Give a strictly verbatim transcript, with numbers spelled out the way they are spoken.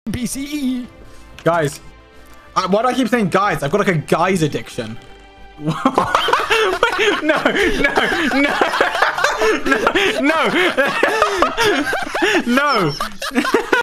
B C E. Guys, I, why do I keep saying guys? I've got like a guys addiction. no, no, no, no, no, no.